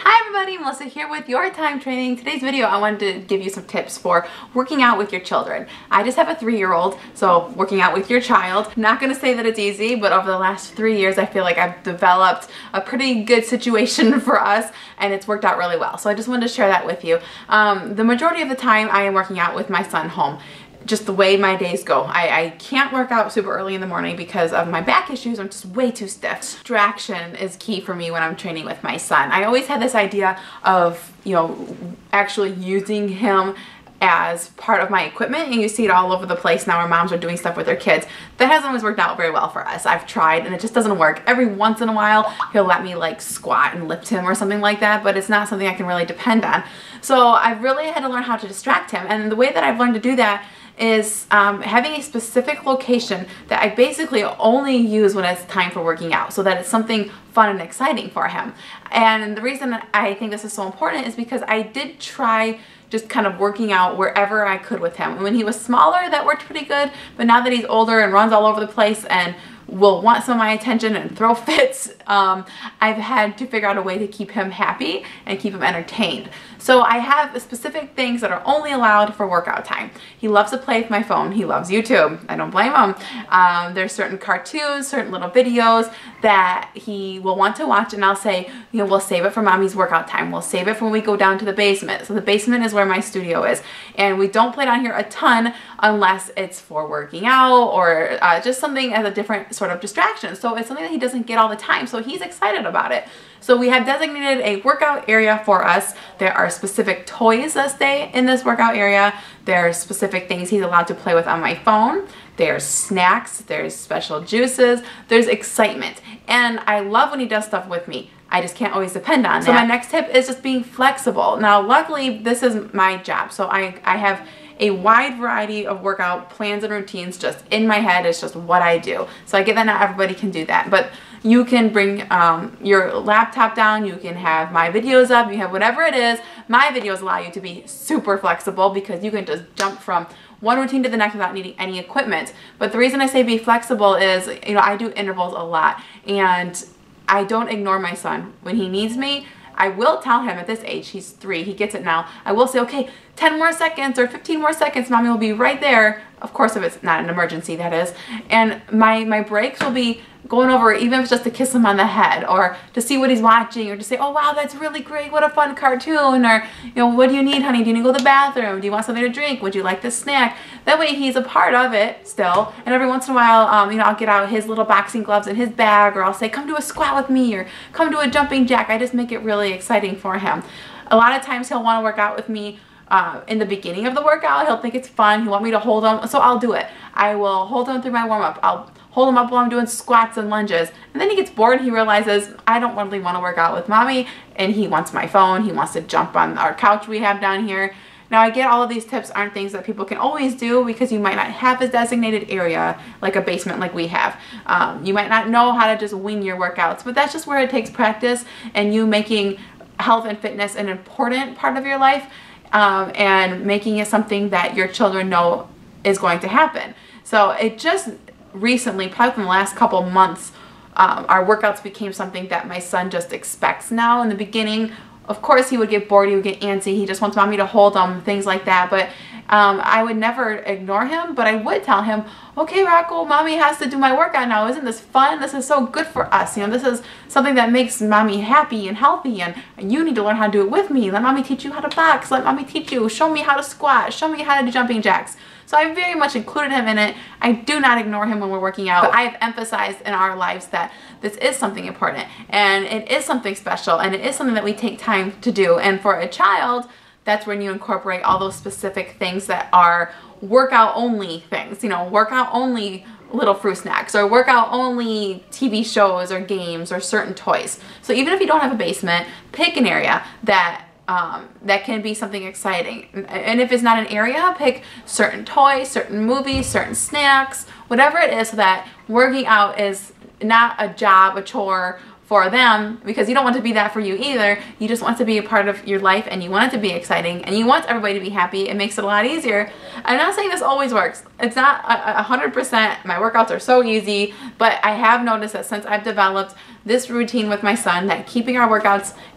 Hi everybody, Melissa here with Your Time Training. Today's video I wanted to give you some tips for working out with your children. I just have a 3-year-old, so working out with your child. Not going to say that it's easy, but over the last 3 years I feel like I've developed a pretty good situation for us and it's worked out really well. So I just wanted to share that with you. The majority of the time I am working out with my son home. Just the way my days go. I can't work out super early in the morning because of my back issues. I'm just way too stiff. Distraction is key for me when I'm training with my son. I always had this idea of, actually using him as part of my equipment, and you see it all over the place now where moms are doing stuff with their kids. That hasn't always worked out very well for us. I've tried and it just doesn't work. Every once in a while he'll let me like squat and lift him or something like that, but it's not something I can really depend on. So I've really had to learn how to distract him, and the way that I've learned to do that is having a specific location that I basically only use when it's time for working out, so that it's something fun and exciting for him. And the reason I think this is so important is because I did try just kind of working out wherever I could with him. When he was smaller, that worked pretty good, but now that he's older and runs all over the place and will want some of my attention and throw fits, I've had to figure out a way to keep him happy and keep him entertained. So I have specific things that are only allowed for workout time. He loves to play with my phone. He loves YouTube. I don't blame him. There's certain cartoons, certain little videos that he will want to watch, and I'll say, we'll save it for mommy's workout time. We'll save it for when we go down to the basement. So the basement is where my studio is, and we don't play down here a ton unless it's for working out or just something as a different sort of distraction. So it's something that he doesn't get all the time, so he's excited about it. So we have designated a workout area for us. There are specific toys that stay in this workout area. There's specific things he's allowed to play with on my phone. There's snacks, there's special juices, there's excitement. And I love when he does stuff with me. I just can't always depend on that. So my next tip is just being flexible. Now, luckily, this is my job. So I have a wide variety of workout plans and routines just in my head. It's just what I do. So I get that not everybody can do that, but you can bring your laptop down, you can have my videos up, you have whatever it is. My videos allow you to be super flexible because you can just jump from one routine to the next without needing any equipment. But the reason I say be flexible is, I do intervals a lot, and I don't ignore my son. When he needs me, I will tell him at this age, he's 3, he gets it now, I will say, okay, 10 more seconds or 15 more seconds, mommy will be right there. Of course, if it's not an emergency, that is. And my breaks will be going over, even if it's just to kiss him on the head or to see what he's watching or to say, oh wow, that's really great, what a fun cartoon, or what do you need, honey? Do you need to go to the bathroom? Do you want something to drink? Would you like this snack? That way he's a part of it still, and every once in a while, I'll get out his little boxing gloves in his bag, or I'll say, come do a squat with me, or come do a jumping jack. I just make it really exciting for him. A lot of times he'll want to work out with me in the beginning of the workout. He'll think it's fun. He'll want me to hold him, so I'll do it. I will hold him through my warm-up. I'll hold him up while I'm doing squats and lunges. And then he gets bored and he realizes, I don't really want to work out with mommy, and he wants my phone. He wants to jump on our couch we have down here. Now, I get all of these tips aren't things that people can always do because you might not have a designated area like a basement like we have. You might not know how to just wing your workouts, but that's just where it takes practice and you making health and fitness an important part of your life, and making it something that your children know is going to happen. So it just recently, probably in the last couple months, our workouts became something that my son just expects now. In the beginning, of course, he would get bored, he would get antsy, he just wants mommy to hold him, things like that. But I would never ignore him, but I would tell him, okay, Rocco, mommy has to do my workout now. Isn't this fun? This is so good for us. This is something that makes mommy happy and healthy, and you need to learn how to do it with me. Let mommy teach you how to box. Let mommy teach you. Show me how to squat. Show me how to do jumping jacks. So I very much included him in it. I do not ignore him when we're working out, but I have emphasized in our lives that this is something important, and it is something special, and it is something that we take time to do. And for a child, that's when you incorporate all those specific things that are workout only things, workout only little fruit snacks, or workout only TV shows or games or certain toys. So even if you don't have a basement, pick an area that can be something exciting. And if it's not an area, pick certain toys, certain movies, certain snacks, whatever it is, so that working out is not a job, a chore for them, because you don't want to be that for you either. You just want to be a part of your life, and you want it to be exciting, and you want everybody to be happy. It makes it a lot easier. I'm not saying this always works. It's not 100%. My workouts are so easy, but I have noticed that since I've developed this routine with my son, that keeping our workouts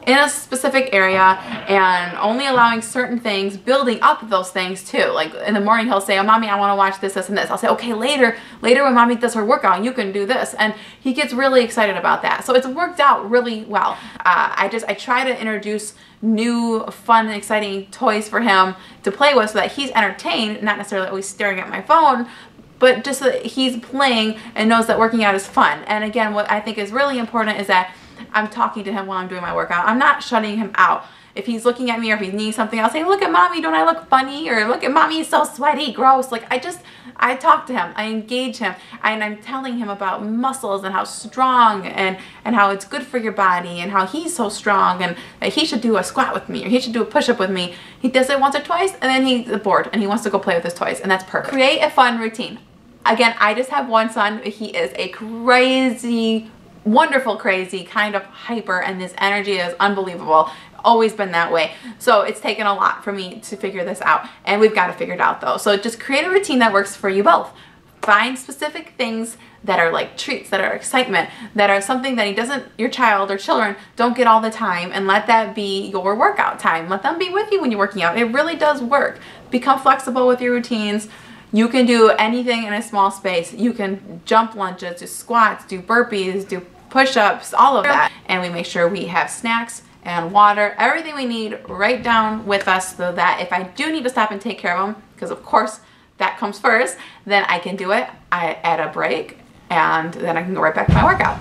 in a specific area and only allowing certain things, building up those things too. Like in the morning he'll say, oh mommy, I want to watch this, this, and this. I'll say, okay, later when mommy does her workout, you can do this. And he gets really excited about that. So it's worked out really well. I try to introduce new fun and exciting toys for him to play with so that he's entertained, not necessarily always staring at my phone, but just so that he's playing and knows that working out is fun. And again, what I think is really important is that I'm talking to him while I'm doing my workout. I'm not shutting him out. If he's looking at me or if he's needing something, I'll say, look at mommy, don't I look funny? Or look at mommy, he's so sweaty, gross. Like I talk to him, I engage him, and I'm telling him about muscles and how strong and how it's good for your body and how he's so strong and that he should do a squat with me or he should do a push-up with me. He does it once or twice and then he's bored and he wants to go play with his toys, and that's perfect. Create a fun routine. Again, I just have one son. He is a crazy, wonderful, crazy, kind of hyper, and his energy is unbelievable. Always been that way. So it's taken a lot for me to figure this out, and we've got to figure it out though. So just create a routine that works for you both. Find specific things that are like treats, that are excitement, that are something that your child or children don't get all the time, and let that be your workout time. Let them be with you when you're working out. It really does work. Become flexible with your routines. You can do anything in a small space. You can jump lunges, do squats, do burpees, do push-ups, all of that. And we make sure we have snacks and water, everything we need right down with us, so that if I do need to stop and take care of them, because of course that comes first, then I can do it at a break, and then I can go right back to my workout.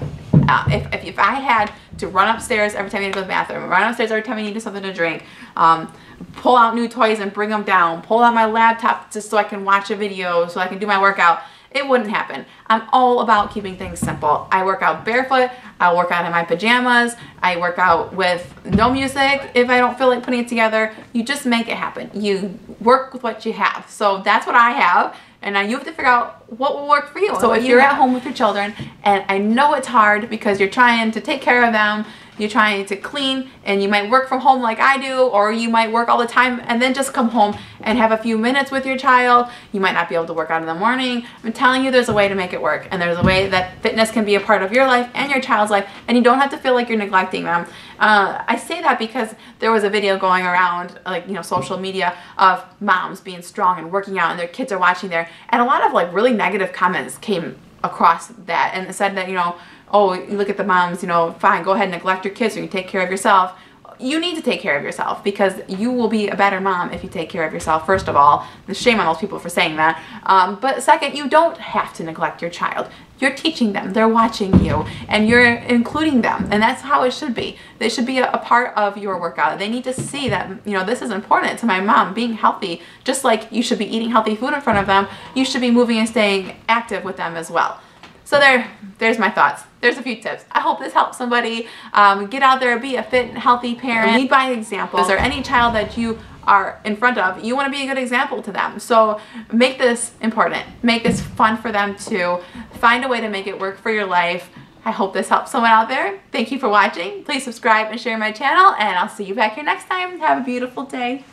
If I had to run upstairs every time I need to go to the bathroom, run upstairs every time I needed something to drink, pull out new toys and bring them down, pull out my laptop just so I can watch a video, so I can do my workout, it wouldn't happen. I'm all about keeping things simple. I work out barefoot, I work out in my pajamas, I work out with no music if I don't feel like putting it together. You just make it happen. You work with what you have. So that's what I have. And now you have to figure out what will work for you. So if you're at home with your children, and I know it's hard because you're trying to take care of them, you're trying to clean, and you might work from home like I do, or you might work all the time and then just come home and have a few minutes with your child. You might not be able to work out in the morning. I'm telling you, there's a way to make it work, and there's a way that fitness can be a part of your life and your child's life, and you don't have to feel like you're neglecting them. I say that because there was a video going around, like, social media, of moms being strong and working out and their kids are watching there, and a lot of like really negative comments came across that and said that, oh, look at the moms, fine, go ahead and neglect your kids so you can take care of yourself. You need to take care of yourself, because you will be a better mom if you take care of yourself, first of all. Shame on those people for saying that. But second, you don't have to neglect your child. You're teaching them, they're watching you, and you're including them, and that's how it should be. They should be a part of your workout. They need to see that, this is important to my mom, being healthy. Just like you should be eating healthy food in front of them, you should be moving and staying active with them as well. So there's my thoughts. There's a few tips. I hope this helps somebody. Get out there, be a fit and healthy parent. Lead by example. Is there any child that you are in front of, you want to be a good example to them? So make this important. Make this fun for them too. Find a way to make it work for your life. I hope this helps someone out there. Thank you for watching. Please subscribe and share my channel, and I'll see you back here next time. Have a beautiful day.